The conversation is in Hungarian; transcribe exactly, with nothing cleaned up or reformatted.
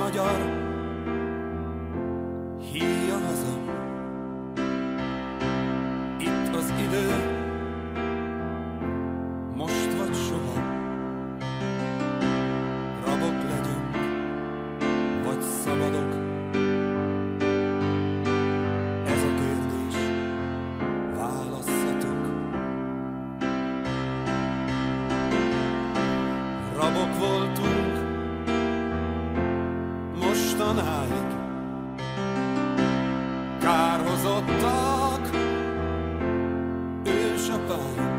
magyar, híja haza. Itt az idő, most vagy soha. Rabok legyünk, vagy szabadok. Ez a kérdés, válasszatok. Rabok voltunk mostanáig, kárhozottak ősapáink.